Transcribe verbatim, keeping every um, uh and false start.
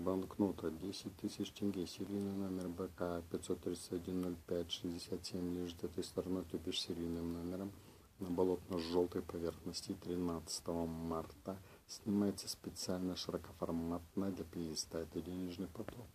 банкнота десять тысяч тенге, серийный номер бэ ка пятьсот тридцать один ноль пять шестьдесят семь, лежит этой стороной, то бишь серийным номером, на болотно-желтой поверхности тринадцатого марта. Снимается специально широкоформатно для плейлиста. Это денежный поток.